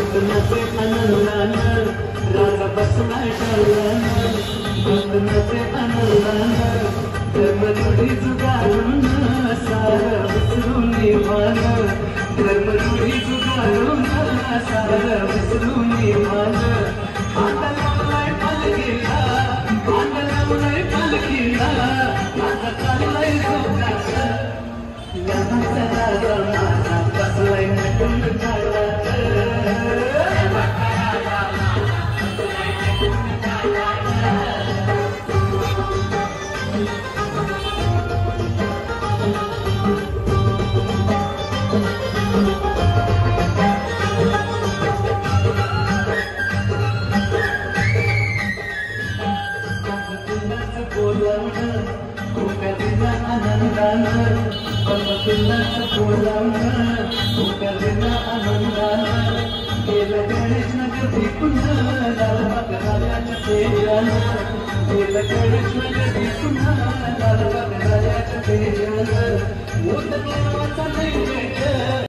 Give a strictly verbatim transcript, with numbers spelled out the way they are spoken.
बंधनाचे आनंदानं राजा बसलाय शालानं बंधनाचे आनंदानं धर्मरूढी जुगारून सारं विसरून मान धर्मरूढी जुगारून सारं विसरून मान आता लावलाय पालखीला आता लावलाय पालखीला आता चाललाय जोगाचं यमाचा राजा माझा बसलाय नटून आनंदानं बंधनाचं बोलावणं उकरलेलं आनंदानं गेलं गणेश नगर भिकून लालबाग राजाच्या तेजानं गेलं गणेश नगर भिकून लालबाग राजाच्या तेजानं